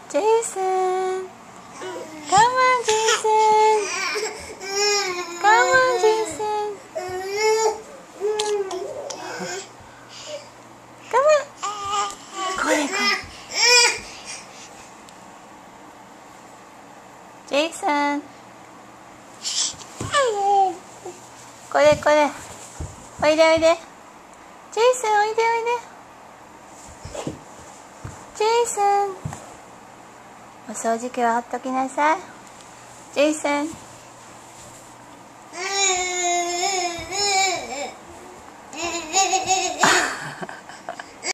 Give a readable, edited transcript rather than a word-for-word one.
Jason, come on, Jason. Come on, Jason. Come on. これ。Jason. これ。おいで。Jason、おいで。Jason。お掃除機はほっときなさい。Jason。